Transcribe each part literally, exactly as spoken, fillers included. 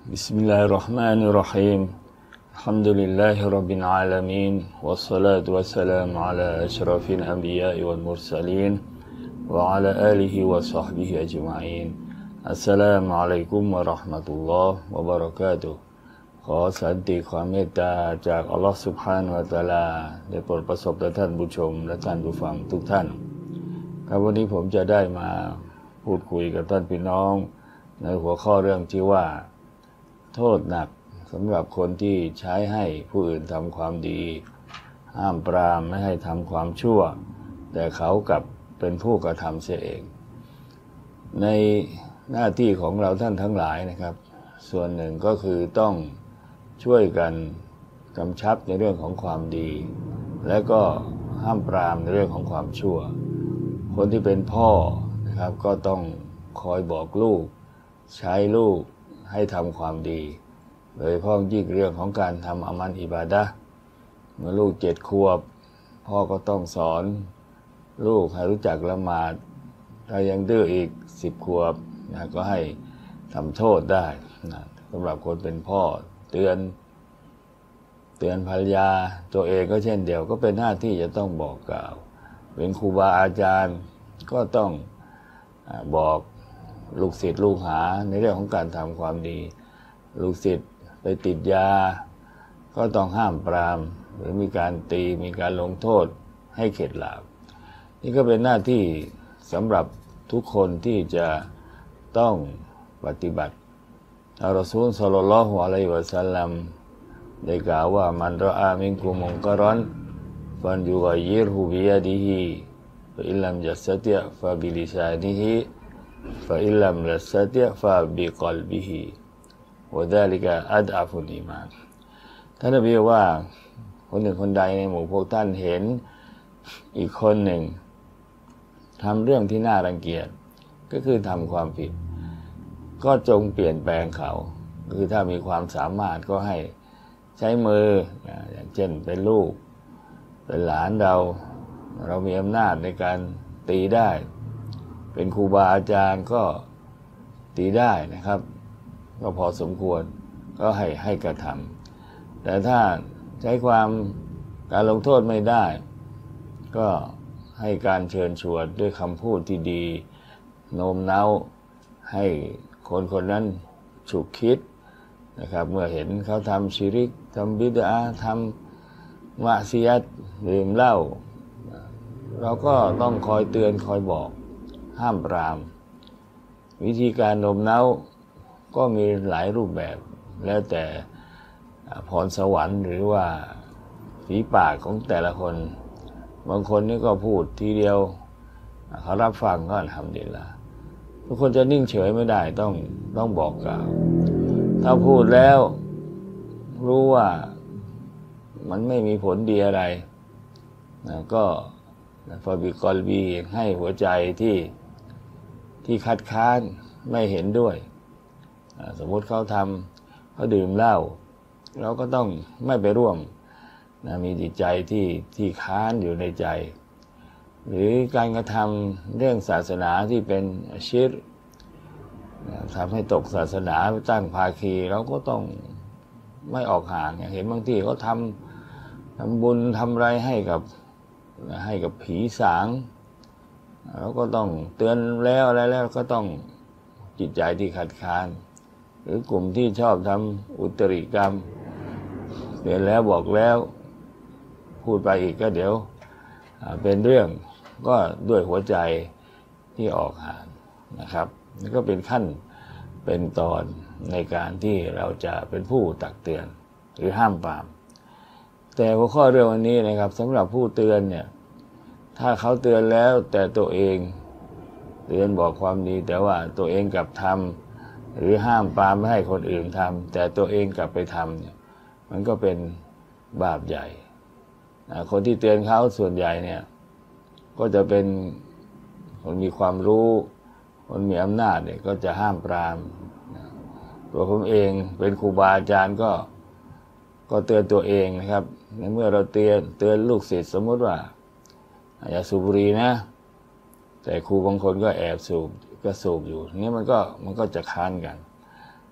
بسم الله الرحمن الرحيم الحمد لله رب العالمين والصلاة والسلام على أشرف الأنبياء والمرسلين وعلى آله وصحبه أجمعين السلام عليكم ورحمة الله وبركاتهขอสันติความเมตตาจากอัลลอฮฺซุบฮานะฮูวะตะอาลาได้โปรดประสบแด่ท่านผู้ชมและท่านผู้ฟังทุกท่านครับวันนี้ผมจะได้มาพูดคุยกับท่านพี่น้องในหัวข้อเรื่องที่ว่าโทษหนักสำหรับคนที่ใช้ให้ผู้อื่นทำความดีห้ามปรามไม่ให้ทำความชั่วแต่เขากลับเป็นผู้กระทำเสียเองในหน้าที่ของเราท่านทั้งหลายนะครับส่วนหนึ่งก็คือต้องช่วยกันกำชับในเรื่องของความดีและก็ห้ามปรามในเรื่องของความชั่วคนที่เป็นพ่อนะครับก็ต้องคอยบอกลูกใช้ลูกให้ทำความดีโดยเฉพาะยิ่งเรื่องของการทำอามัลอิบาดะห์เมื่อลูกเจ็ดขวบพ่อก็ต้องสอนลูกให้รู้จักละหมาดถ้ายังดื้ออีกสิบขวบนะก็ให้ทำโทษได้นะสำหรับคนเป็นพ่อเตือนเตือนภรรยาตัวเองก็เช่นเดียวก็เป็นหน้าที่จะต้องบอกกล่าวเป็นครูบาอาจารย์ก็ต้องบอกลูกศิษย์ลูกหาในเรื่องของการทำความดีลูกศิษย์ไปติดยาก็ต้องห้ามปรามหรือมีการตีมีการลงโทษให้เข็ดหลาบนี่ก็เป็นหน้าที่สำหรับทุกคนที่จะต้องปฏิบัติอัลรอซูลศ็อลลัลลอฮุอะลัยฮิวะซัลลัมได้กล่าวว่ามันรออามินกุมมุนกะรอนฟันยุกัยยิรฮุบิยะดิฮิฟะอิลลัมยัสตะติอ์ฟะบิลิซานิฮิฟะอิลลัมยัสตะติอ์ฟะบิกัลบิฮิวะซาลิกะอัดอะฟุลอีมานท่านนบีว่าคนหนึ่งคนใดในหมู่พวกท่านเห็นอีกคนหนึ่งทำเรื่องที่น่ารังเกียจก็คือทำความผิดก็จงเปลี่ยนแปลงเขาคือถ้ามีความสามารถก็ให้ใช้มืออย่างเช่นเป็นลูกเป็นหลานเราเรามีอำนาจในการตีได้เป็นครูบาอาจารย์ก็ตีได้นะครับก็พอสมควรก็ให้ให้กระทำแต่ถ้าใช้ความการลงโทษไม่ได้ก็ให้การเชิญชวนด้วยคำพูดที่ดีโน้มน้าวให้คนคนนั้นฉุกคิดนะครับเมื่อเห็นเขาทำชิริกทำบิดอะห์ทำมะซิยัตดื่มเหล้าเราก็ต้องคอยเตือนคอยบอกห้ามปรามวิธีการโน้มน้าวก็มีหลายรูปแบบแล้วแต่พรสวรรค์หรือว่าฝีปากของแต่ละคนบางคนนี่ก็พูดทีเดียวเขารับฟังก็อัลฮัมดุลิลละห์ทุกคนจะนิ่งเฉยไม่ได้ต้องต้องบอกกล่าวถ้าพูดแล้วรู้ว่ามันไม่มีผลดีอะไรนะก็ฟาบิกอลบีให้หัวใจที่ที่คัดค้านไม่เห็นด้วยสมมติเขาทำเขาดื่มเหล้าเราก็ต้องไม่ไปร่วมนะมีจิตใจที่ที่ค้านอยู่ในใจหรือการกระทำเรื่องศาสนาที่เป็นชิรทำให้ตกศาสนาตั้งภาคีเราก็ต้องไม่ออกห่างเห็นบางทีเขาทำทำบุญทำไรให้กับให้กับผีสางเราก็ต้องเตือนแล้วอะไรแล้วก็ต้องจิตใจที่ขัดขานหรือกลุ่มที่ชอบทำอุตริกรรมเตือนแล้วบอกแล้วพูดไปอีกก็เดี๋ยวเป็นเรื่องก็ด้วยหัวใจที่ออกห่างนะครับนี่ก็เป็นขั้นเป็นตอนในการที่เราจะเป็นผู้ตักเตือนหรือห้ามปรามแต่หัวข้อเรื่องวันนี้นะครับสำหรับผู้เตือนเนี่ยถ้าเขาเตือนแล้วแต่ตัวเองเตือนบอกความดีแต่ว่าตัวเองกลับทำหรือห้ามปรามไม่ให้คนอื่นทำแต่ตัวเองกลับไปทำเนี่ยมันก็เป็นบาปใหญ่คนที่เตือนเขาส่วนใหญ่เนี่ยก็จะเป็นคนมีความรู้คนมีอำนาจเนี่ยก็จะห้ามปรามตัวผมเองเป็นครูบาอาจารย์ก็ก็เตือนตัวเองนะครับในเมื่อเราเตือนเตือนลูกศิษย์สมมติว่าอย่าสูบบุหรี่นะแต่ครูบางคนก็แอบสูบก็สูบอยู่นี่มันก็มันก็จะค้านกัน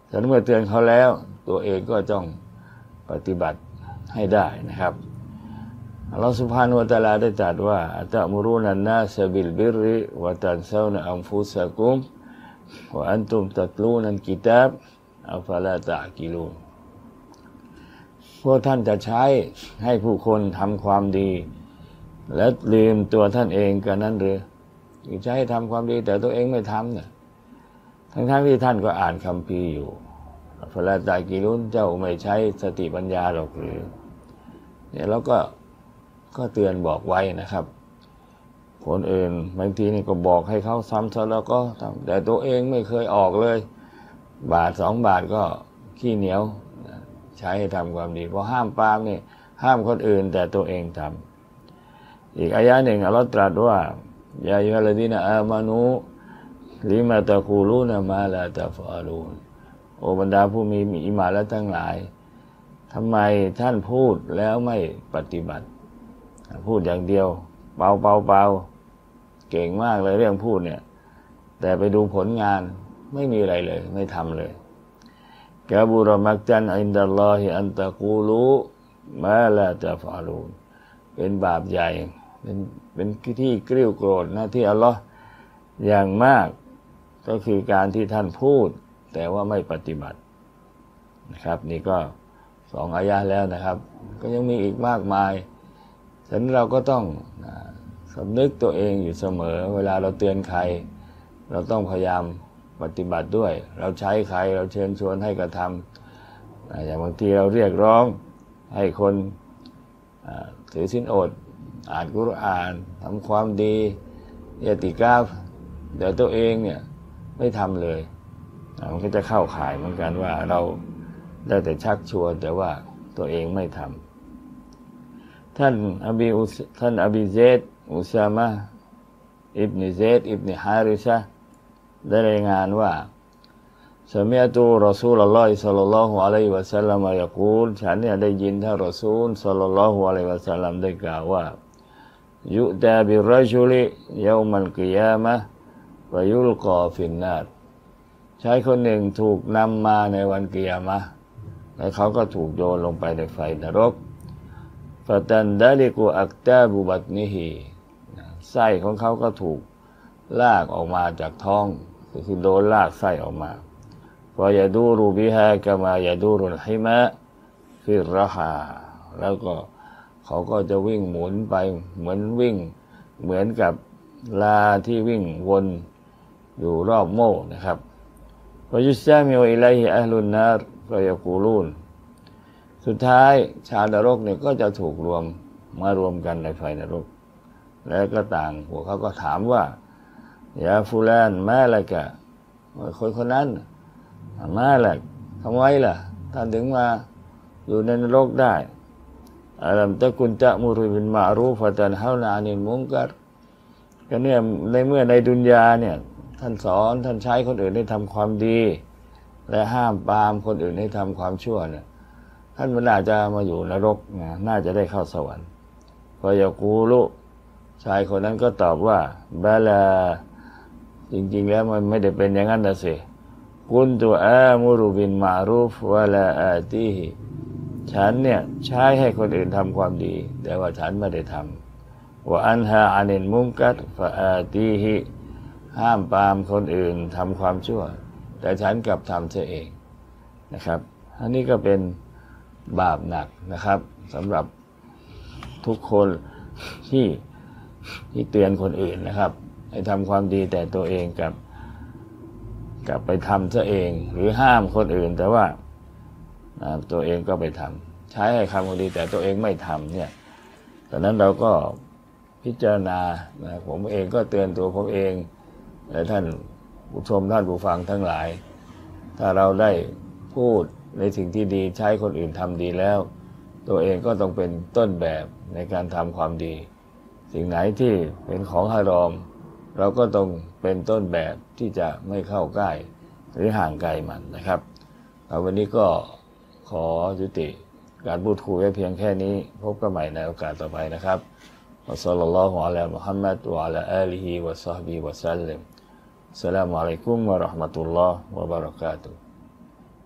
แต่เมื่อเตือนเขาแล้วตัวเองก็ต้องปฏิบัติให้ได้นะครับอัลลอฮฺ سبحانه และ تعالى ได้ตรัสว่าอะตะมุรูนันนาสบิลบิรริวะตันซาวนะอันฟุซะกุมวะอันตุมตัตลูนัลกิตาบอัฟลาตะอ์กิลูนพวกท่านจะใช้ให้ผู้คนทำความดีและลืมตัวท่านเองกันนั้นหรือใช้ให้ทำความดีแต่ตัวเองไม่ทำเนี่ยทั้งๆที่ท่านก็อ่านคัมภีร์อยู่อัฟลาตะอ์กิลูนเจ้าไม่ใช้สติปัญญาหรอกหรือเนี่ยเราก็ก็เตือนบอกไว้นะครับคนอื่นบางทีนี่ก็บอกให้เขาซ้ำซะแล้วก็ทำแต่ตัวเองไม่เคยออกเลยบาทสองบาทก็ขี้เหนียวใช้ให้ทำความดีเพราะห้ามปรามนี่ห้ามคนอื่นแต่ตัวเองทำอีกอายะหนึ่งอัลเลาะห์ตรัสว่ายาอัยยูฮัลลซีนะอามานูลิมาตะกูลูนะมาลาตะฟะลูนโอบรรดาผู้มีอีหม่านและทั้งหลายทำไมท่านพูดแล้วไม่ปฏิบัติพูดอย่างเดียวเบาเบาเบาเก่งมากเลยเรื่องพูดเนี่ยแต่ไปดูผลงานไม่มีอะไรเลยไม่ทำเลยกะบุรมักจันอินดัลลอฮิอันตะกูลูมาลาตะฟะลูนเป็นบาปใหญ่เป็นเป็นที่กริ้วโกรธนะที่อัลลอฮ์อย่างมากก็คือการที่ท่านพูดแต่ว่าไม่ปฏิบัตินะครับนี่ก็สองอายะห์แล้วนะครับก็ยังมีอีกมากมายฉะนั้นเราก็ต้องสำนึกตัวเองอยู่เสมอเวลาเราเตือนใครเราต้องพยายามปฏิบัติด้วยเราใช้ใครเราเชิญชวนให้กระทำอย่างบางทีเราเรียกร้องให้คนถือศีลอดอ่านกุรอานทำความดีอิติกาฟเดี๋ยวตัวเองเนี่ยไม่ทำเลยมันก็จะเข้าข่ายเหมือนกันว่าเราได้แต่ชักชวนแต่ว่าตัวเองไม่ทำท่านอบีอุท่านอบีเซดอุซามะอิบนิเซดอิบนิฮาริซะได้รายงานว่าสมิอะตุรอซูลุลลอฮิศ็อลลัลลอฮุอะลัยฮิวะซัลลัมยะกูลฉันเนี่ยได้ยินท่านรอซูลศ็อลลัลลอฮุอะลัยฮิวะซัลลัมได้กล่าวว่ายุตาบิรรจุลิยอมัลกิยามะฮ์วะยุลกอฟินนารชายคนหนึ่งถูกนำมาในวันกิยามะฮ์และเขาก็ถูกโยนลงไปในไฟนรกฟะตันดาลิกุอักตาบุบัตนิฮิไส้ของเขาก็ถูกลากออกมาจากท้องก็คือโดนลากไส้ออกมาฟะยะดูรุบิฮากะมายะดูรุลฮิมะฟิรเราะฮาแล้วก็เขาก็จะวิ่งหมุนไปเหมือนวิ่งเหมือนกับลาที่วิ่งวนอยู่รอบโม่นะครับฟะยุสซามิวอิลัยฮิอะห์ลุนนารฟะยะกูลูนสุดท้ายชาวนรกเนี่ยก็จะถูกรวมมารวมกันในไฟนรกแล้วก็ต่างพวกเขาก็ถามว่ายาฟูลานมาละกะคนคนนั้นมาละทำไมล่ะท่านถึงมาอยู่ในนรกได้อัลัมตะกุนตะมุรุบิลมารูฟะตันฮาวนาอานิลมุนกัรก็เนี่ยในเมื่อในดุนยาเนี่ยท่านสอนท่านใช้คนอื่นให้ทำความดีและห้ามปรามคนอื่นให้ทำความชั่วเนี่ยท่านมันน่าจะมาอยู่นรกนะน่าจะได้เข้าสวรรค์ฟะยะกูลุชายคนนั้นก็ตอบว่าบาลาจริงๆแล้วมันไม่ได้เป็นอย่างนั้นนะสิกุนตุอามุรุบินมารูฟวะลาอาตีฮิฉันเนี่ยใช้ให้คนอื่นทำความดีแต่ว่าฉันไม่ได้ทำว่าอันฮาอานินมุมกัดฟะอาตีฮิห้ามปรามคนอื่นทำความชั่วแต่ฉันกลับทำเสียเองนะครับอันนี้ก็เป็นบาปหนักนะครับสำหรับทุกคนที่ที่เตือนคนอื่นนะครับให้ทำความดีแต่ตัวเองกับกลับไปทำซะเองหรือห้ามคนอื่นแต่ว่าตัวเองก็ไปทำใช้ให้ทำความดีแต่ตัวเองไม่ทำเนี่ยดังนั้นเราก็พิจารณานะผมเองก็เตือนตัวผมเองและท่านผู้ชมท่านผู้ฟังทั้งหลายถ้าเราได้พูดในสิ่งที่ดีใช้คนอื่นทำดีแล้วตัวเองก็ต้องเป็นต้นแบบในการทำความดีสิ่งไหนที่เป็นของฮารอมเราก็ต้องเป็นต้นแบบที่จะไม่เข้าใกล้หรือห่างไกลมันนะครับวันนี้ก็ขอยุติการพูดคุยไว้เพียงแค่นี้พบกันใหม่ในโอกาสต่อไปนะครับวะศ็อลลัลลอฮุอะลามุฮัมมัดวะอะลาอาลิฮิวะศอฮบิฮิวะซัลลัมอัสสลามุอะลัยกุมวะเราะห์มะตุลลอฮ์วะบะเราะกาตุฮ์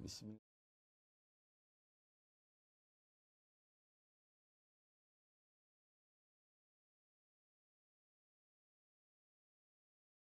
Bismillah